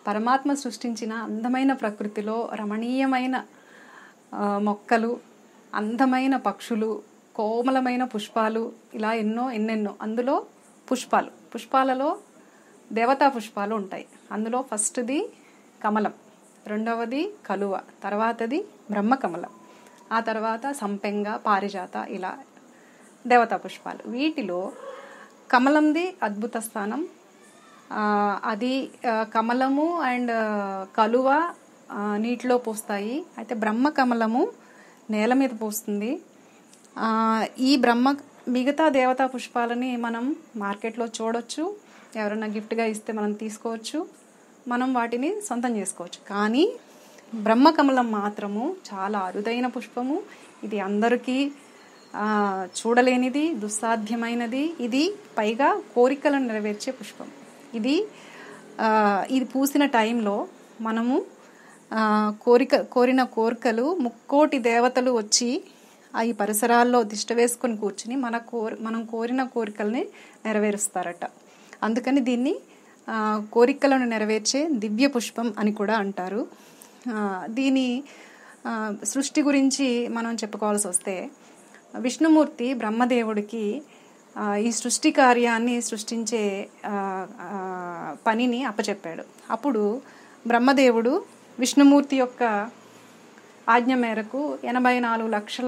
పరమాత్మ సృష్టించిన అందమైన ప్రకృతిలో రమణీయమైన మొక్కలు, అందమైన పక్షులు, కోమలమైన పుష్పాలు, ఇలా ఎన్నెన్నో. అందులో పుష్పాలలో దేవతా పుష్పాలు ఉంటాయి. అందులో ఫస్ట్ది కమలం, రెండవది కలువ, తర్వాతది బ్రహ్మకమలం, ఆ తర్వాత సంపెంగ, పారిజాత, ఇలా దేవతా పుష్పాలు. వీటిలో కమలంది అద్భుత స్థానం. అది కమలము అండ్ కలువ నీటిలో పూస్తాయి. అయితే బ్రహ్మకమలము నేల మీద పూస్తుంది. ఈ మిగతా దేవతా పుష్పాలని మనం మార్కెట్లో చూడొచ్చు, ఎవరైనా గిఫ్ట్గా ఇస్తే మనం తీసుకోవచ్చు, మనం వాటిని సొంతం చేసుకోవచ్చు. కానీ బ్రహ్మకమలం మాత్రము చాలా అరుదైన పుష్పము. ఇది అందరికీ చూడలేనిది, దుస్సాధ్యమైనది. ఇది పైగా కోరికలను నెరవేర్చే పుష్పం. ఇది పూసిన టైంలో మనము కోరిన కోరికలు 3,000,000 దేవతలు వచ్చి ఈ పరిసరాల్లో తిష్ట వేసుకొని కూర్చుని మనం కోరిన కోరికల్ని నెరవేరుస్తారట. అందుకని దీన్ని కోరికలను నెరవేర్చే దివ్య పుష్పం అని కూడా అంటారు. దీని సృష్టి గురించి మనం చెప్పుకోవాల్సి వస్తే, విష్ణుమూర్తి బ్రహ్మదేవుడికి ఈ సృష్టి కార్యాన్ని సృష్టించే పనిని అప్పచెప్పాడు. అప్పుడు బ్రహ్మదేవుడు విష్ణుమూర్తి యొక్క ఆజ్ఞ మేరకు 84 లక్షల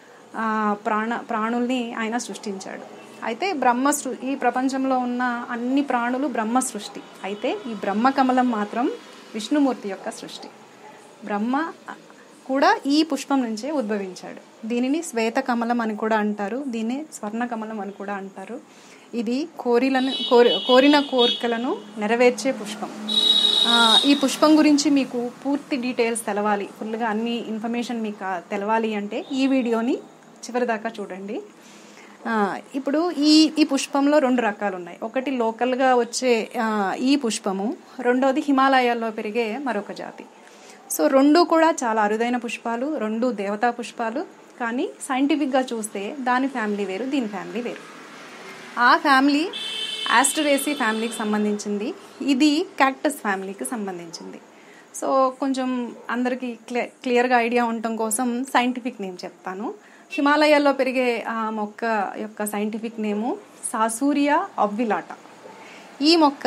ప్రాణుల్ని ఆయన సృష్టించాడు. అయితే ఈ ప్రపంచంలో ఉన్న అన్ని ప్రాణులు బ్రహ్మ సృష్టి. అయితే ఈ బ్రహ్మకమలం మాత్రం విష్ణుమూర్తి యొక్క సృష్టి. బ్రహ్మ కూడా ఈ పుష్పం నుంచే ఉద్భవించాడు. దీనిని శ్వేత కమలం అని కూడా అంటారు, దీన్ని స్వర్ణ కమలం అని కూడా అంటారు. ఇది కోరిన కోరికలను నెరవేర్చే పుష్పం. ఈ పుష్పం గురించి మీకు పూర్తి డీటెయిల్స్ తెలవాలి, ఫుల్గా అన్ని ఇన్ఫర్మేషన్ మీకు తెలవాలి అంటే ఈ వీడియోని చివరిదాకా చూడండి. ఇప్పుడు ఈ పుష్పంలో 2 రకాలు ఉన్నాయి. ఒకటి లోకల్గా వచ్చే ఈ పుష్పము, రెండోది హిమాలయాల్లో పెరిగే మరొక జాతి. సో 2 కూడా చాలా అరుదైన పుష్పాలు, 2 దేవతా పుష్పాలు. కానీ సైంటిఫిక్గా చూస్తే దాని ఫ్యామిలీ వేరు, దీని ఫ్యామిలీ వేరు. ఆ ఫ్యామిలీ ఆస్టరేసి ఫ్యామిలీకి సంబంధించింది, ఇది క్యాక్టస్ ఫ్యామిలీకి సంబంధించింది. సో కొంచెం అందరికీ క్లియర్గా ఐడియా ఉండటం కోసం సైంటిఫిక్ నేమ్ చెప్తాను. హిమాలయాల్లో పెరిగే ఆ మొక్క యొక్క సైంటిఫిక్ నేము సాసూరియా అవ్విలాటా. ఈ మొక్క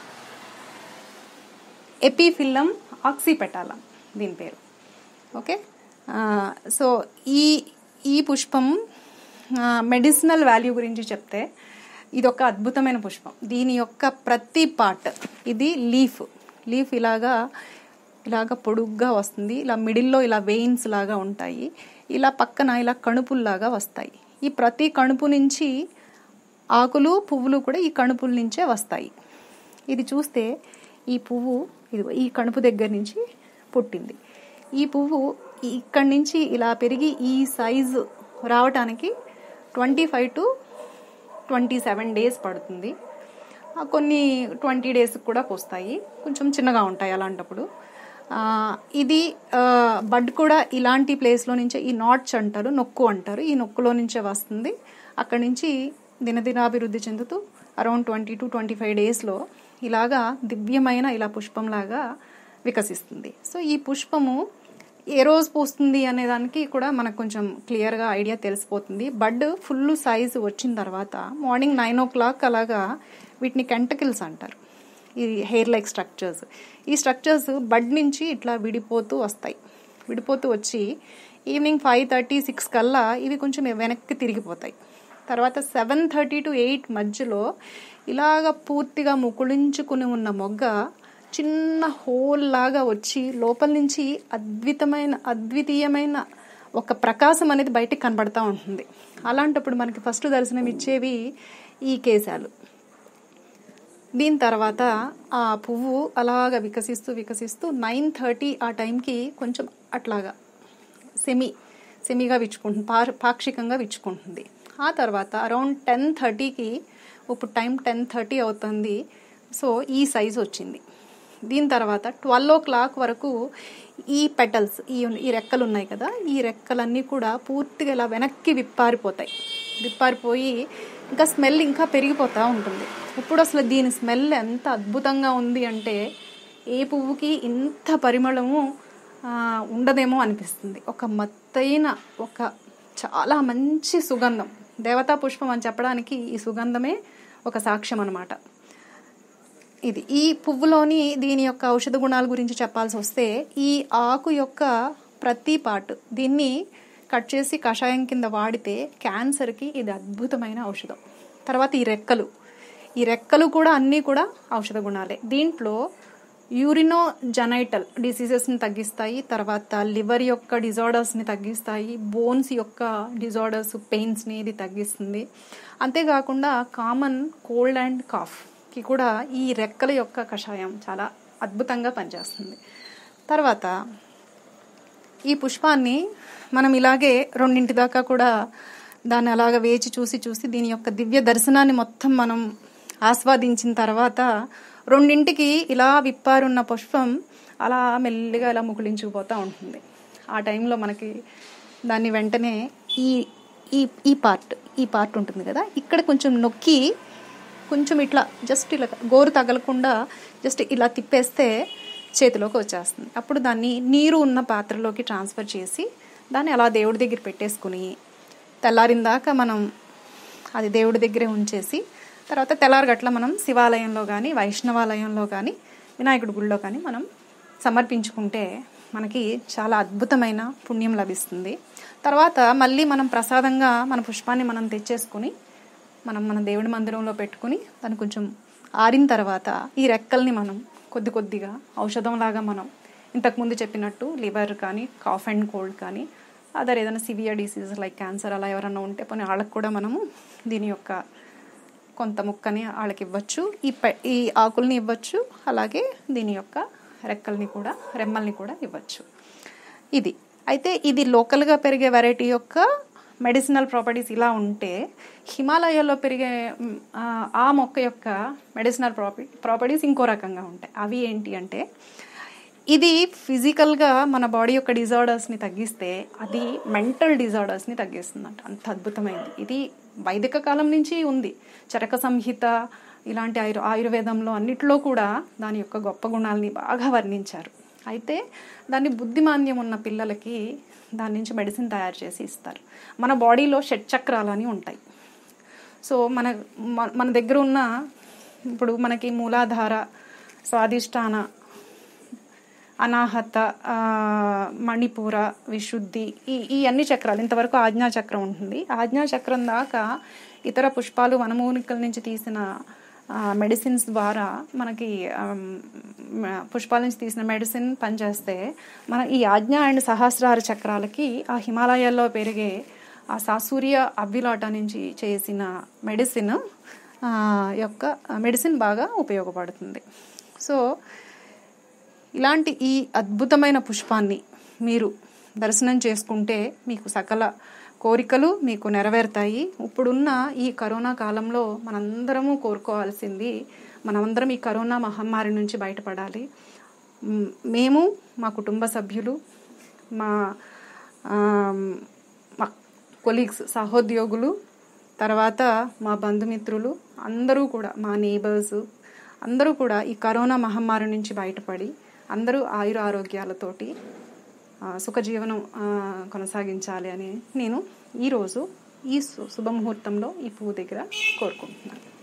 ఎపిఫిల్లం ఆక్సిపెటాలం దీని పేరు. ఓకే. సో ఈ పుష్పం మెడిసినల్ వాల్యూ గురించి చెప్తే ఇది ఒక అద్భుతమైన పుష్పం. దీని యొక్క ప్రతి పార్ట్, ఇది లీఫ్ ఇలాగా పొడుగ్గా వస్తుంది. ఇలా మిడిల్లో ఇలా వెయిన్స్ లాగా ఉంటాయి. ఇలా పక్కన ఇలా కణుపుల్లాగా వస్తాయి. ఈ ప్రతి కణుపు నుంచి ఆకులు, పువ్వులు కూడా ఈ కణుపుల నుంచే వస్తాయి. ఇది చూస్తే ఈ పువ్వు ఈ కణుపు దగ్గర నుంచి పుట్టింది. ఈ పువ్వు ఇక్కడి నుంచి ఇలా పెరిగి ఈ సైజు రావటానికి 25 to 27 days పడుతుంది. కొన్ని 20 days కూడా పోస్తాయి, కొంచెం చిన్నగా ఉంటాయి అలాంటప్పుడు. ఇది బడ్ కూడా ఇలాంటి ప్లేస్లో నుంచే, ఈ నాట్స్ అంటారు, నొక్కు అంటారు, ఈ నొక్కులో నుంచే వస్తుంది. అక్కడి నుంచి దినదినాభివృద్ధి చెందుతూ అరౌండ్ 20 to 25 daysలో ఇలాగా దివ్యమైన ఇలా పుష్పంలాగా వికసిస్తుంది. సో ఈ పుష్పము ఏ రోజు పూస్తుంది అనే దానికి కూడా మనకు కొంచెం క్లియర్గా ఐడియా తెలిసిపోతుంది. బడ్ ఫుల్ సైజు వచ్చిన తర్వాత మార్నింగ్ 9 o'clock అలాగా వీటిని కెంటకిల్స్ అంటారు, ఈ హెయిర్ లైక్ స్ట్రక్చర్స్. ఈ స్ట్రక్చర్స్ బడ్ నుంచి ఇట్లా విడిపోతూ వచ్చి ఈవినింగ్ 5:30, 6 కల్లా ఇవి కొంచెం వెనక్కి తిరిగిపోతాయి. తర్వాత 7:30 to 8 మధ్యలో ఇలాగ పూర్తిగా ముకుళించుకుని ఉన్న మొగ్గ చిన్న హోల్ లాగా వచ్చి లోపల నుంచి అద్వితీయమైన ఒక ప్రకాశం అనేది బయటకు కనబడతా ఉంటుంది. అలాంటప్పుడు మనకి ఫస్ట్ దర్శనం ఇచ్చేవి ఈ కేశాలు. దీని తర్వాత ఆ పువ్వు అలాగా వికసిస్తూ 9:30 ఆ టైంకి కొంచెం అట్లాగా సెమీగా విచ్చుకుంటుంది, పాక్షికంగా విచ్చుకుంటుంది. ఆ తర్వాత అరౌండ్ 10:30కి, ఇప్పుడు టైం 10:30 అవుతుంది, సో ఈ సైజు వచ్చింది. దీని తర్వాత 12 o'clock వరకు ఈ పెటల్స్, ఈ రెక్కలు ఉన్నాయి కదా, ఈ రెక్కలన్నీ కూడా పూర్తిగా ఇలా వెనక్కి విప్పారిపోయి ఇంకా స్మెల్ ఇంకా పెరిగిపోతూ ఉంటుంది. ఇప్పుడు అసలు దీని స్మెల్ ఎంత అద్భుతంగా ఉంది అంటే ఏ పువ్వుకి ఇంత పరిమళము ఉండదేమో అనిపిస్తుంది. ఒక మత్తైన ఒక చాలా మంచి సుగంధం, దేవతా పుష్పం అని చెప్పడానికి ఈ సుగంధమే ఒక సాక్ష్యం అన్నమాట. ఇది ఈ పువ్వులోని దీని యొక్క ఔషధ గుణాల గురించి చెప్పాల్సి వస్తే, ఈ ఆకు యొక్క ప్రతి పార్ట్ దీన్ని కట్ చేసి కషాయం కింద వాడితే క్యాన్సర్కి ఇది అద్భుతమైన ఔషధం. తర్వాత ఈ రెక్కలు కూడా అన్నీ కూడా ఔషధ గుణాలే. దీంట్లో యూరినోజెనైటల్ డిసీజెస్ని తగ్గిస్తాయి, తర్వాత లివర్ యొక్క డిజార్డర్స్ని తగ్గిస్తాయి, బోన్స్ యొక్క డిజార్డర్స్ పెయిన్స్ని ఇది తగ్గిస్తుంది. అంతేకాకుండా కామన్ కోల్డ్ అండ్ కాఫ్కి కూడా ఈ రెక్కల యొక్క కషాయం చాలా అద్భుతంగా పనిచేస్తుంది. తర్వాత ఈ పుష్పాన్ని మనం ఇలాగే 2 దాకా కూడా దాన్ని అలాగ వేచి చూసి దీని యొక్క దివ్య దర్శనాన్ని మొత్తం మనం ఆస్వాదించిన తర్వాత 2కి ఇలా విప్పారున్న పుష్పం అలా మెల్లిగా ఇలా ముకుళించుకుపోతూ ఉంటుంది. ఆ టైంలో మనకి దాన్ని వెంటనే ఈ పార్ట్ ఉంటుంది కదా, ఇక్కడ కొంచెం నొక్కి కొంచెం ఇట్లా జస్ట్ ఇలా గోరు తగలకుండా జస్ట్ ఇలా తిప్పేస్తే చేతిలోకి వచ్చేస్తుంది. అప్పుడు దాన్ని నీరు ఉన్న పాత్రలోకి ట్రాన్స్ఫర్ చేసి దాన్ని అలా దేవుడి దగ్గర పెట్టేసుకుని తెల్లారిందాక మనం అది దేవుడి దగ్గరే ఉంచేసి, తర్వాత తెల్లారగట్ల మనం శివాలయంలో కానీ వైష్ణవాలయంలో కానీ వినాయకుడి గుడిలో కానీ మనం సమర్పించుకుంటే మనకి చాలా అద్భుతమైన పుణ్యం లభిస్తుంది. తర్వాత మళ్ళీ మనం ప్రసాదంగా మన పుష్పాన్ని మనం తెచ్చేసుకుని మన దేవుడి మందిరంలో పెట్టుకుని దాన్ని కొంచెం ఆరిన తర్వాత ఈ రెక్కల్ని మనం కొద్దిగా ఔషధంలాగా మనం ఇంతకుముందు చెప్పినట్టు లివర్ కానీ కాఫ్ అండ్ కోల్డ్ కానీ అదర్ ఏదైనా సివియర్ డిసీజ్ లైక్ క్యాన్సర్ అలా ఎవరన్నా ఉంటే పోనీ వాళ్ళకి కూడా మనము దీని యొక్క కొంత ముక్కని వాళ్ళకి ఇవ్వచ్చు, ఈ ఆకుల్ని ఇవ్వచ్చు, అలాగే దీని యొక్క రెమ్మల్ని కూడా ఇవ్వచ్చు. ఇది అయితే ఇది లోకల్గా పెరిగే వెరైటీ యొక్క మెడిసినల్ ప్రాపర్టీస్ ఇలా ఉంటే, హిమాలయాల్లో పెరిగే ఆ మొక్క యొక్క మెడిసినల్ ప్రాపర్టీస్ ఇంకో రకంగా ఉంటాయి. అవి ఏంటి అంటే, ఇది ఫిజికల్గా మన బాడీ యొక్క డిజార్డర్స్ని తగ్గిస్తే అది మెంటల్ డిజార్డర్స్ని తగ్గిస్తుందంట. అంత అద్భుతమైంది. ఇది వైదిక కాలం నుంచి ఉంది. చరక సంహిత ఇలాంటి ఆయుర్వేదంలో అన్నిట్లో కూడా దాని యొక్క గొప్ప గుణాలని బాగా వర్ణించారు. అయితే దాన్ని బుద్ధిమాంద్యం ఉన్న పిల్లలకి దాని నుంచి మెడిసిన్ తయారు చేసి ఇస్తారు. మన బాడీలో షట్చక్రాలని ఉంటాయి. సో మన దగ్గర ఉన్న ఇప్పుడు మనకి మూలాధార, స్వాదిష్టాన, అనాహత, మణిపూర, విశుద్ధి, ఈ అన్ని చక్రాలు, ఇంతవరకు ఆజ్ఞాచక్రం ఉంటుంది. ఆజ్ఞాచక్రం దాకా ఇతర పుష్పాలు వనమూలికల నుంచి తీసిన మెడిసిన్స్ ద్వారా మనకి పుష్పాల నుంచి తీసిన మెడిసిన్ పనిచేస్తే, మన ఈ ఆజ్ఞ అండ్ సహస్రార చక్రాలకి ఆ హిమాలయాల్లో పెరిగే ఆ సాసూర్య అవ్విలాట నుంచి చేసిన మెడిసిన్ బాగా ఉపయోగపడుతుంది. సో ఇలాంటి ఈ అద్భుతమైన పుష్పాన్ని మీరు దర్శనం చేసుకుంటే మీకు సకల కోరికలు మీకు నెరవేరుతాయి. ఇప్పుడున్న ఈ కరోనా కాలంలో మనందరము కోరుకోవాల్సింది, మనమందరం ఈ కరోనా మహమ్మారి నుంచి బయటపడాలి. మేము, మా కుటుంబ సభ్యులు, మా కొలీగ్స్, సహోద్యోగులు, తర్వాత మా బంధుమిత్రులు అందరూ కూడా, మా నేబర్స్ అందరూ కూడా ఈ కరోనా మహమ్మారి నుంచి బయటపడి అందరూ ఆరోగ్యాలతోటి సుఖజీవనం కొనసాగించాలి అని నేను ఈరోజు ఈ శుభముహూర్తంలో ఈ పువ్వు దగ్గర కోరుకుంటున్నాను.